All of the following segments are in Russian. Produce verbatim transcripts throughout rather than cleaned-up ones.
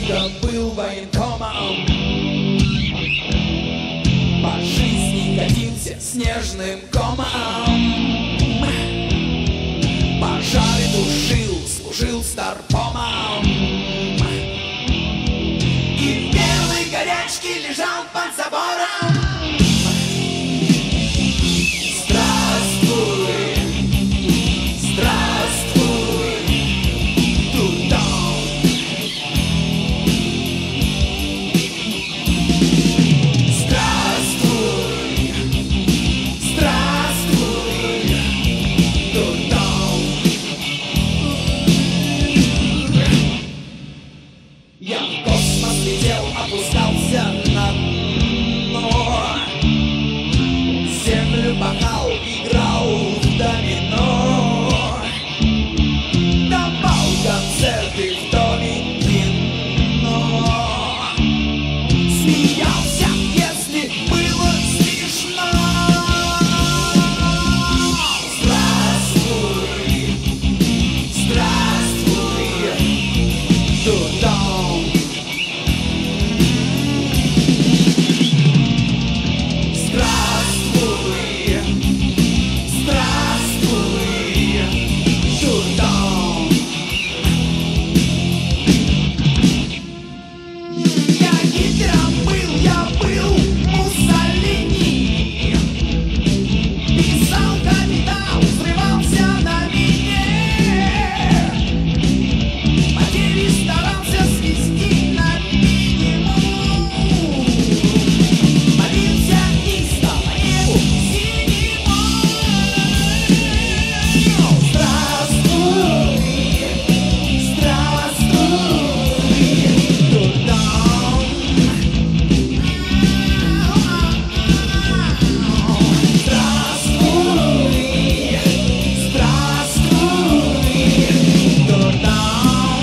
Дедушка был военкомом, по жизни катился снежным комом. Пожары тушил, служил старпомом, и в первой горячке лежал под забором. Здравствуй, здравствуй, Дудон. Здравствуй, здравствуй, Дудон. Я в космос летел, опускался на дно, землю пахал, играл в домино, давал концерты в доме кино, смеялся, если было смешно. Здравствуй, здравствуй, Дудон. Здравствуй, здравствуй, Дудон. Я Гитлером был, я был Муссолини, писал «Капитал», взрывался на вине, потери старался свести на минимум, молился истово небу синему. Здравствуй, здравствуй, Дудон. Здравствуй, здравствуй, Дудон.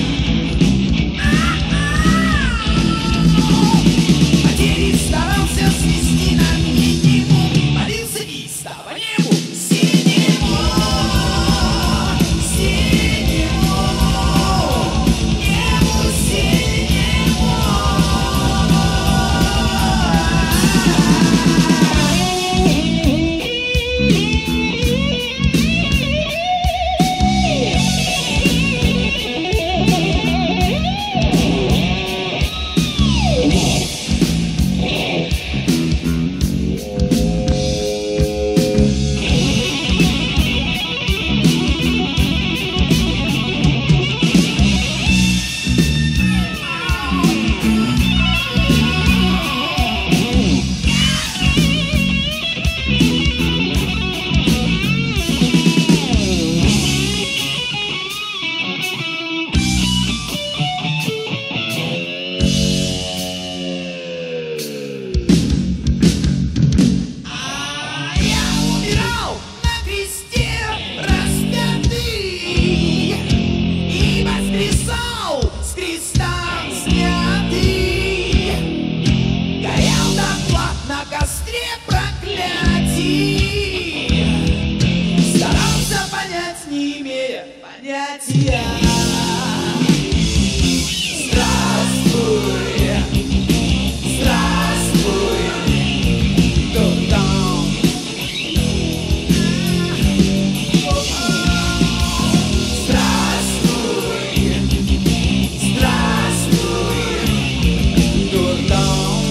Потери старался свести на минимум, молился истово небу синему, синему, небу синему. А я умирал на кресте распятый и воскресал с креста снятый. Горел доклад на костре проклятий, старался понять, не имея понятия. Здравствуй, здравствуй, Дудон. Здравствуй, здравствуй, Дудон.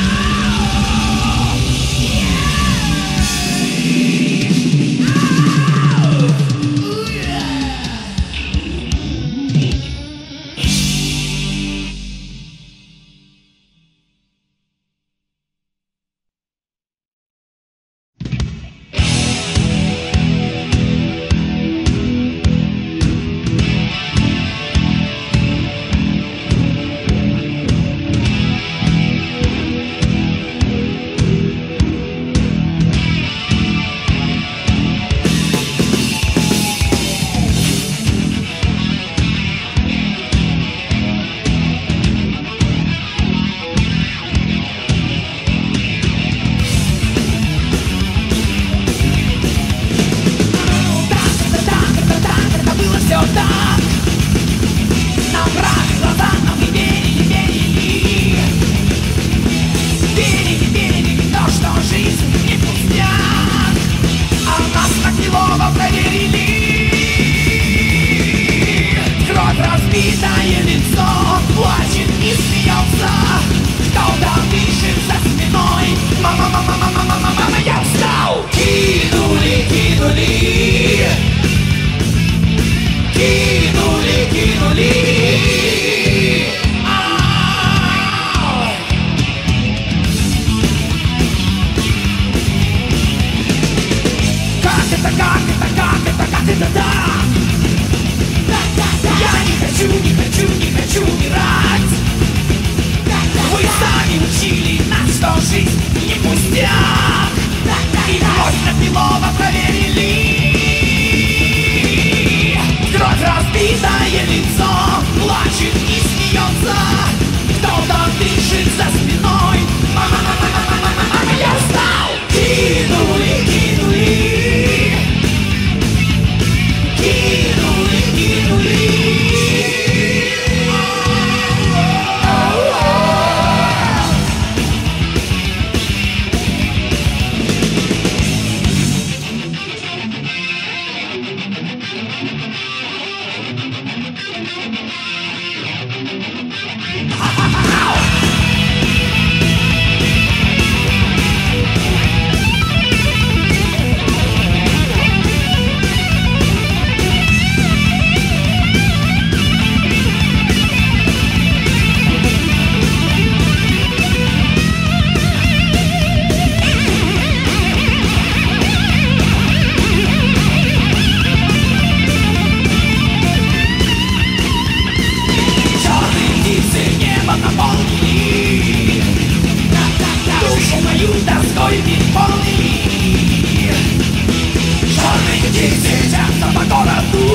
Yeah!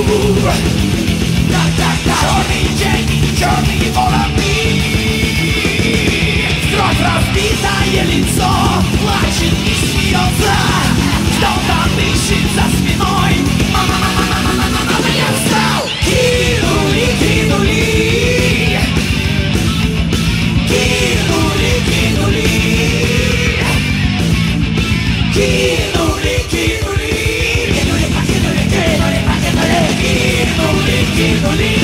Так, так, так. Черный день, черные воробьи. Кровь разбитое лицо, плачет и смеется. Кто-то дышит за спиной. Мама, я встал. Кинули, кинули. Кинули, кинули. Кинули, кинули. Кинули, покинули, кинули, покинули. Кинули, кинули.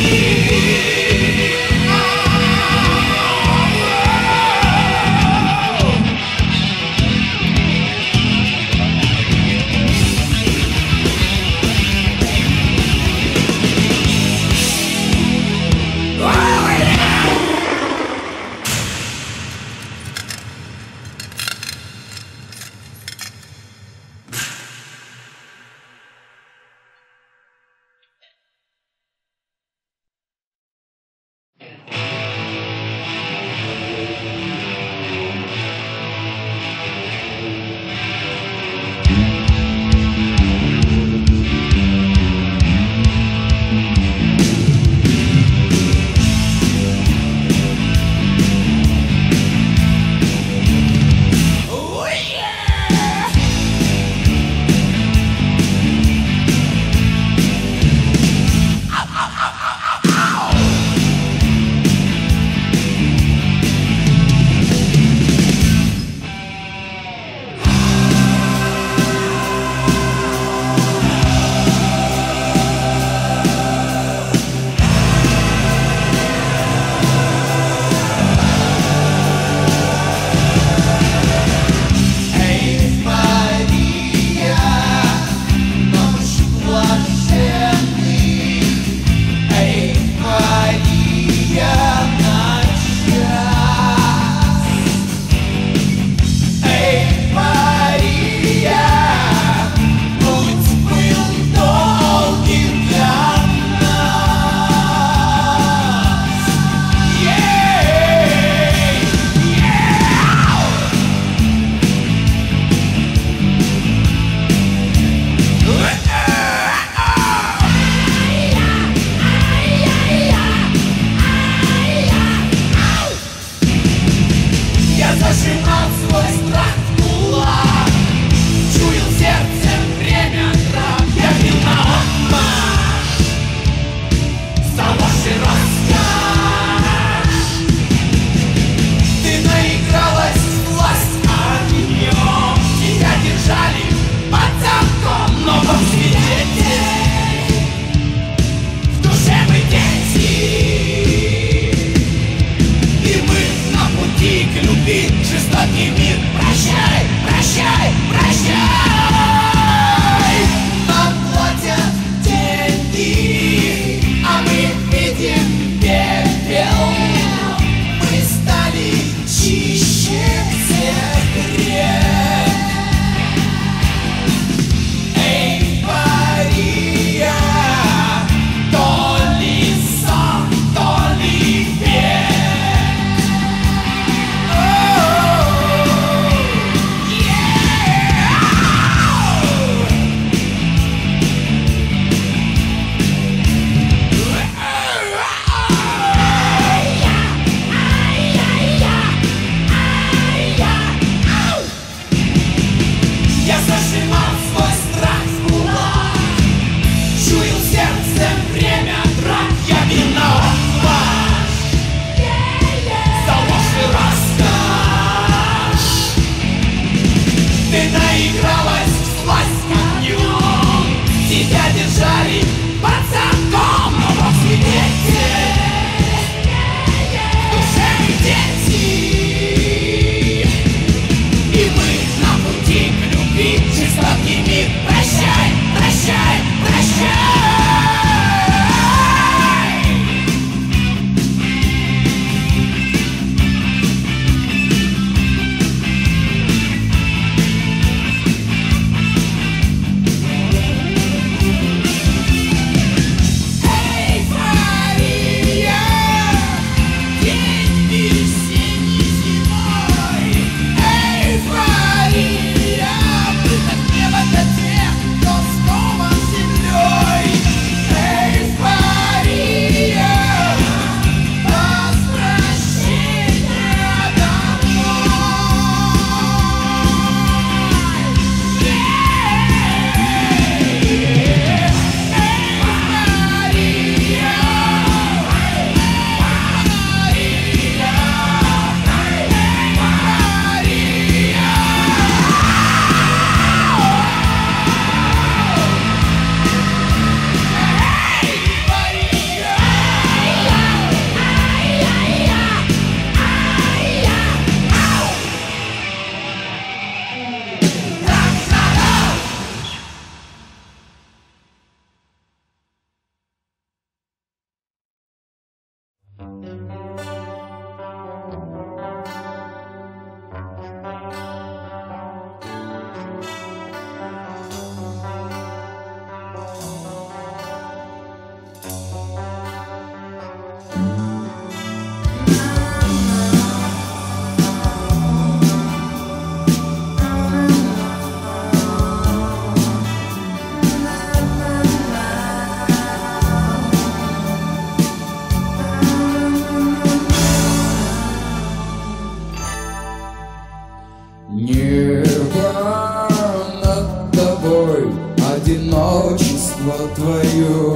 одиночество твое.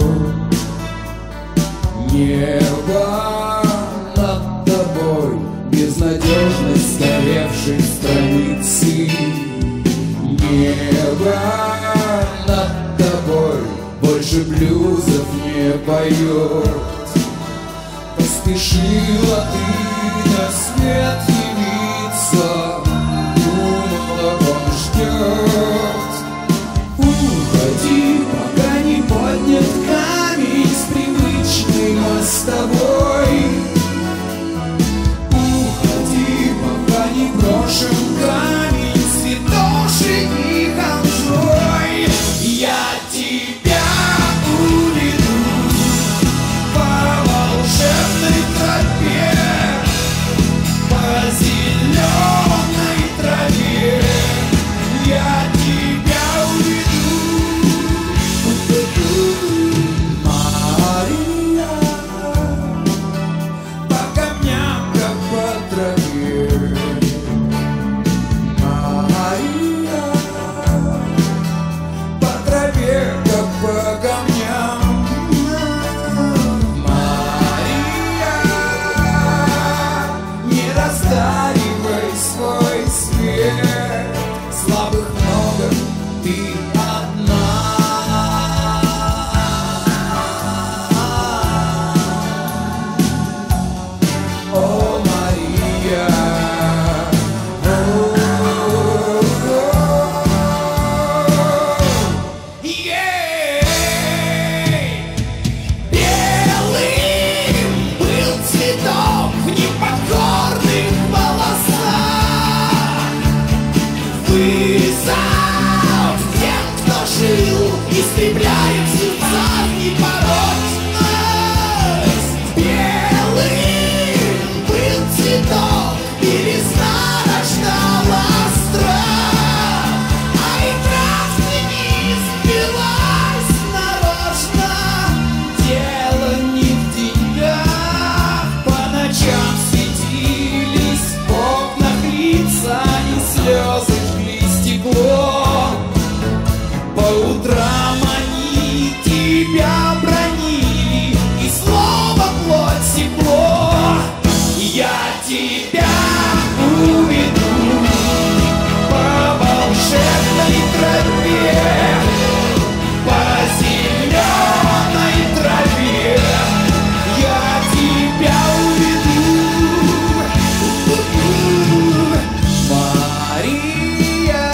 Небо над тобой, безнадежность сгоревшей страницы. Небо над тобой больше блюзов не поет. Поспешила ты на свет явиться, думала, он ждет. Уходи, пока не поднят камень с привычной мостовой. Уходи, пока не брошен камень с святошей и ханжой. Я тебя уведу по волшебной тропе, по зеленой траве. Я тебя уведу, Мария, по камням, как по траве. Мария, по траве, как по камням. Мария, не растаривай свой свет. Слабых много, ты одна. О, Мария, белым был цветок в непокорных волосах. Вызов тем, кто жил, истребляя в сердцах непорочность. Белым был цветок, белизна рождала страх, а игра в тенис сбилась нарочно. Дело не в деньгах, по ночам светились в окнах лица и слезы жгли стекло. По утрам они тебя бранили, и слово плоть тепло. Я тебя уведу по волшебной тропе, по зеленой траве. Я тебя уведу, Мария.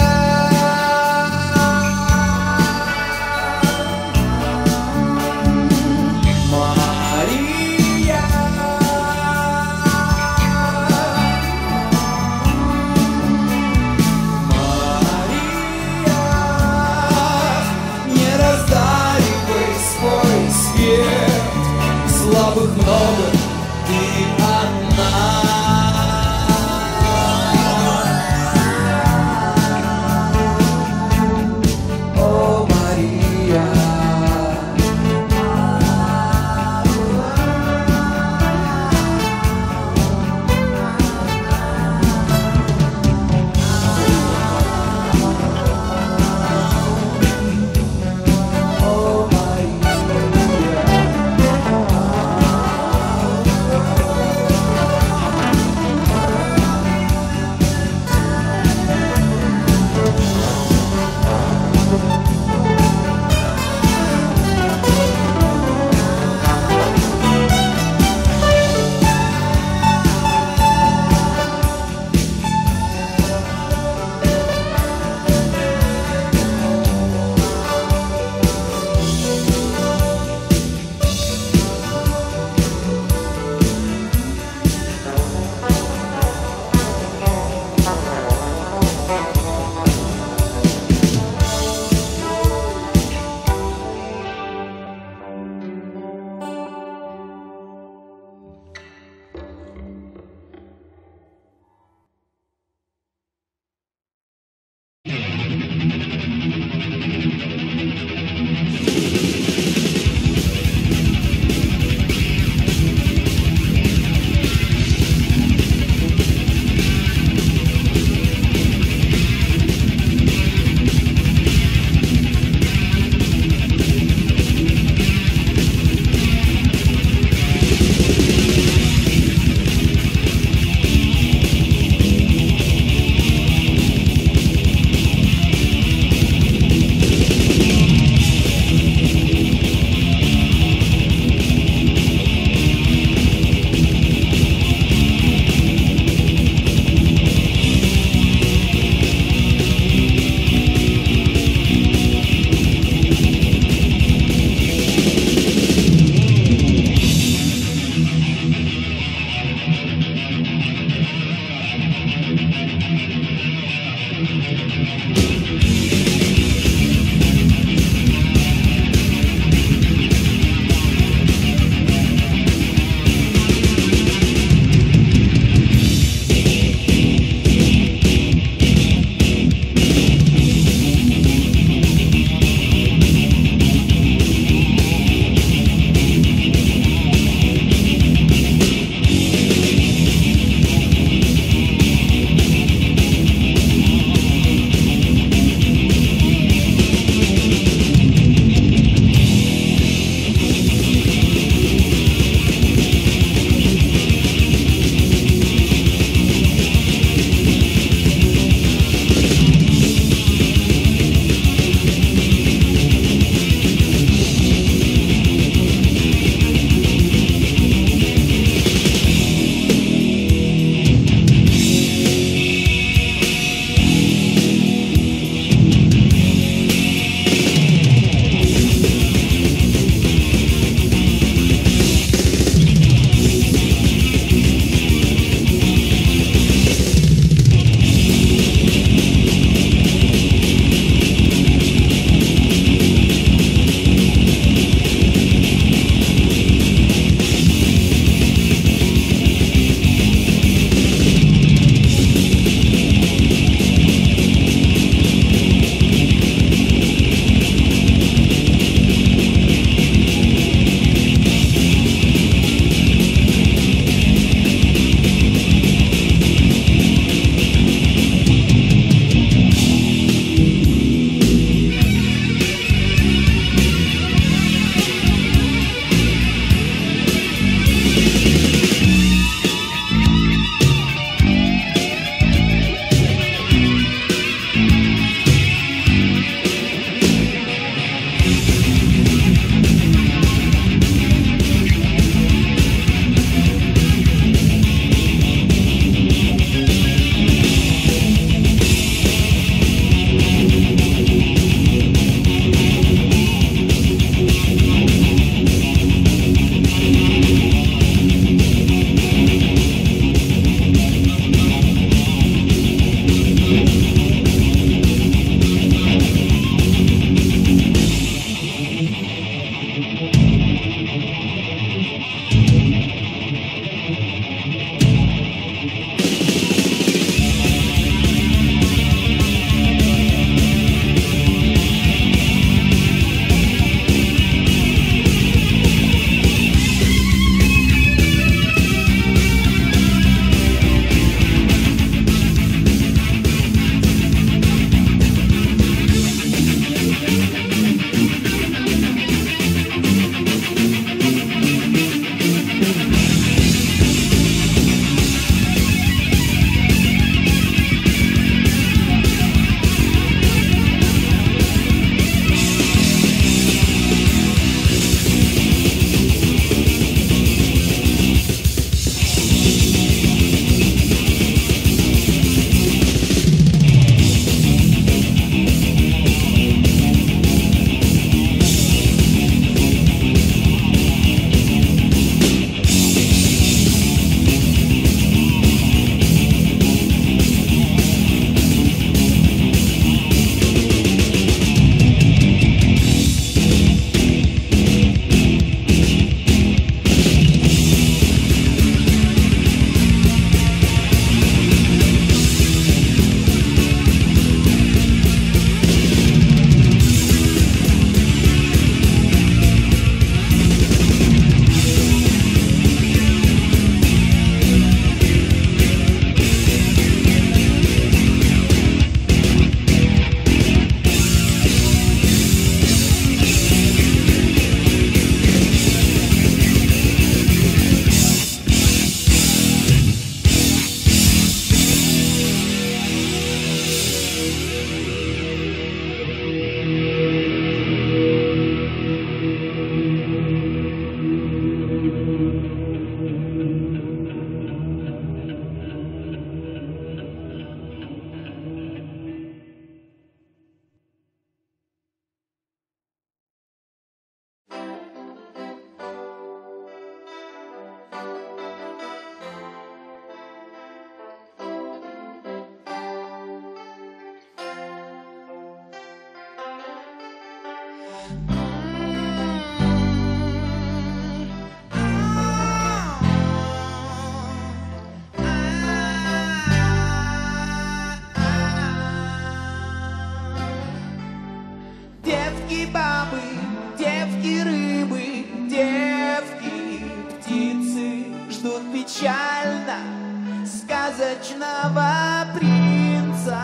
сказочного принца.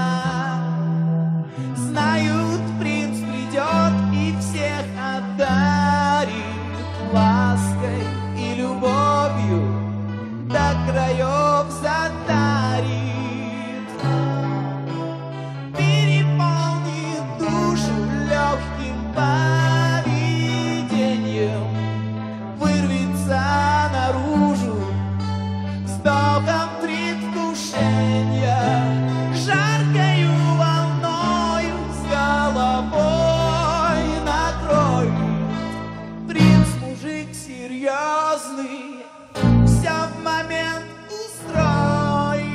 Знают, принц придет и всех одарит лаской и любовью, до краев затарит, переполнит душу легким поведением, вырвется наружу вздохом предвкушения, жаркою волною с головой накроет. Принц мужик серьезный, все в момент устроит.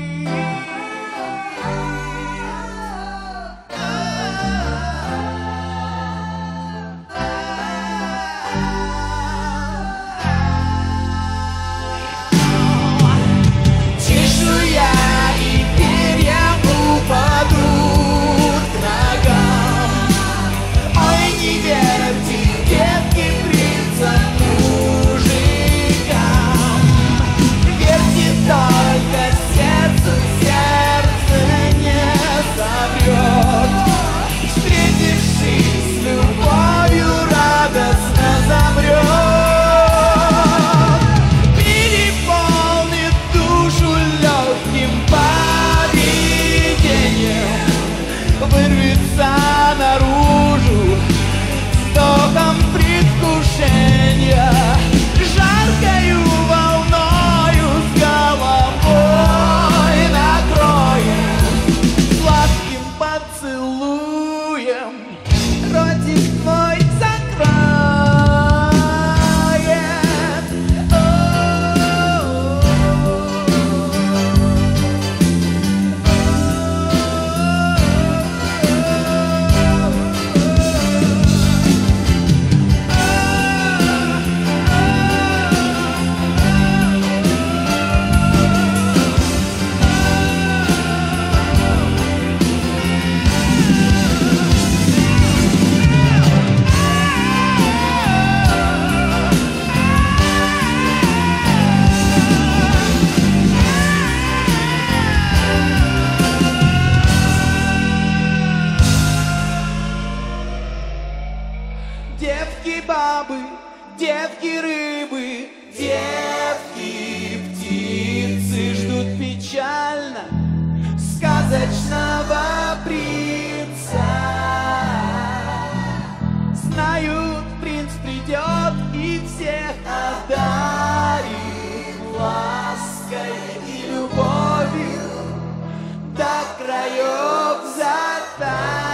Чешуя и перья упадут к ногам. Ой, не верьте, детки, принцам, мужикам. Верьте только сердцу, сердце не соврет. Встретившись с любовью, радостно замрет, переполнит душу легким поведением, вырвется наружу вздохом предвкушения, жаркою волною с головой накроет, сладким поцелуем ротик мой закроет. Девки-бабы, девки-рыбы, девки-птицы ждут печально сказочного принца. Знают, принц придет и всех одарит лаской и любовью, до краев затарит.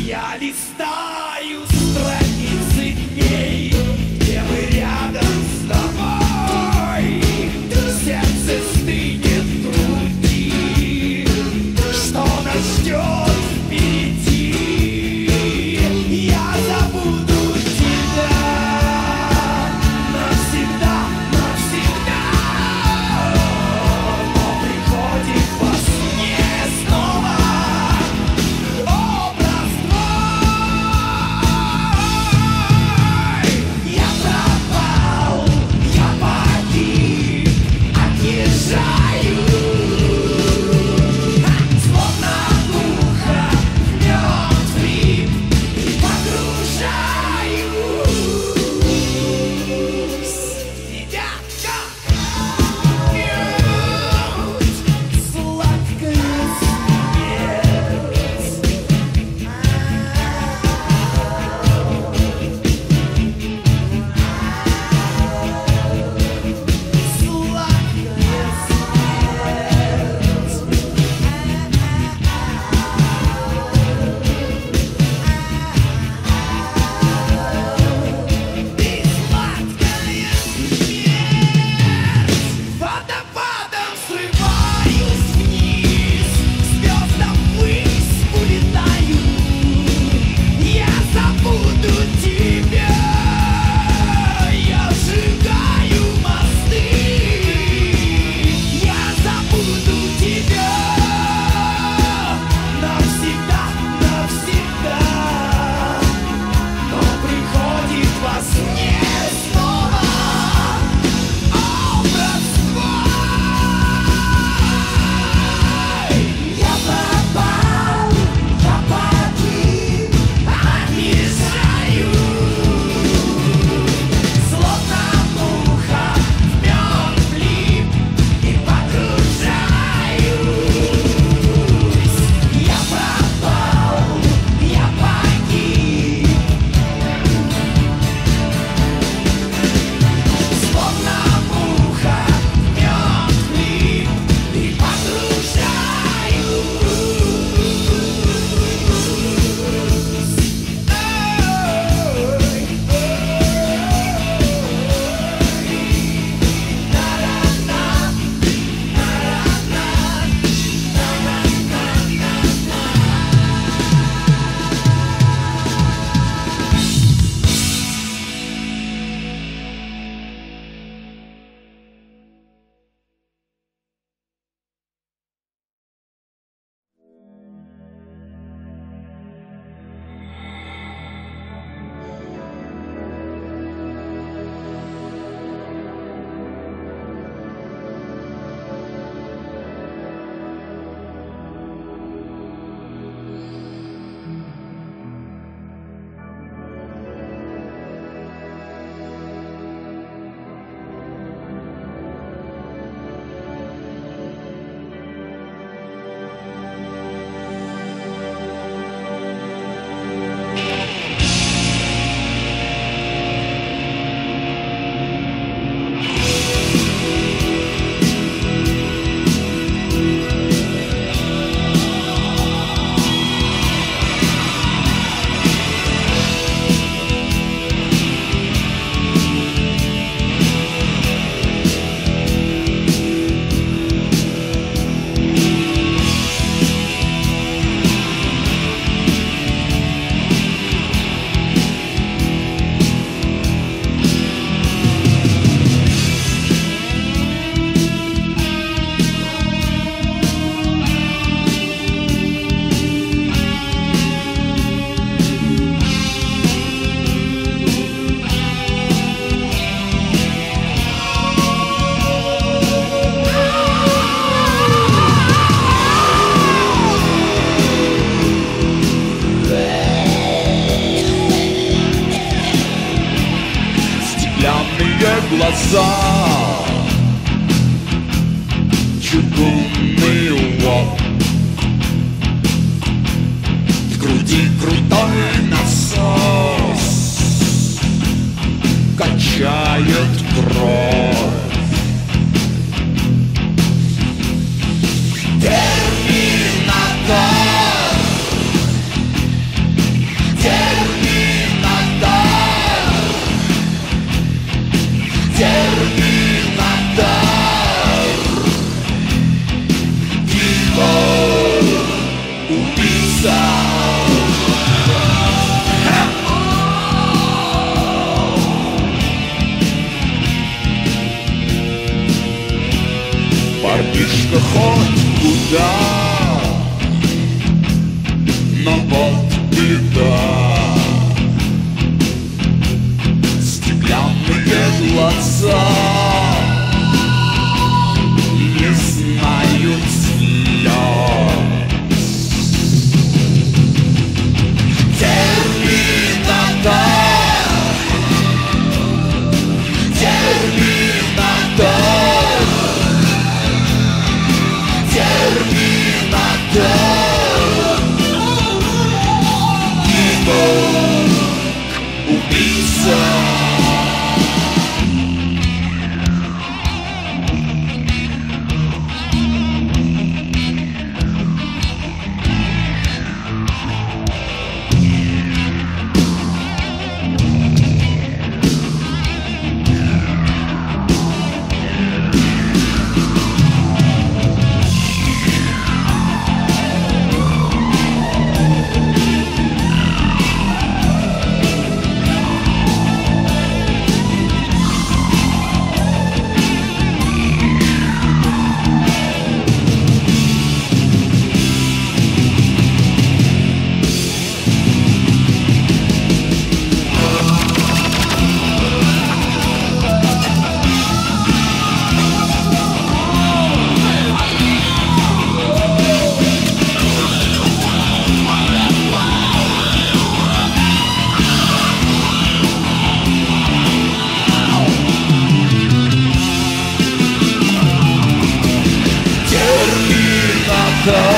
Я листаю страницы дней, где мы рядом с тобой. Сердце стынет в груди, что нас ждет впереди. Я забуду тебя навсегда, навсегда. Но приходит во сне снова образ твой. Я пропал, я погиб, отъезжаю, словно муха в мертвый и погружаюсь в тебя, как мед, сладкая смерть. Сладкая Ты сладкая смерть. Водопадом срываюсь вниз, звездам ввысь улетаю. Я забуду тебя, я сжигаю мосты. Я забуду тебя навсегда, навсегда. Но приходит во сне снова образ твой. Я пропал, я погиб, отъезжаю, словно муха в мед влип и погружаюсь. Я пропал, я погиб, словно муха в мед влип и глаза, чугунный лоб, в груди крутой насос качает кровь. Терминатор что хоть куда, но вот беда. Стеклянные глаза не знают слез. Терминатор, терминатор, терминатор, гибок, убийца. Терминатор.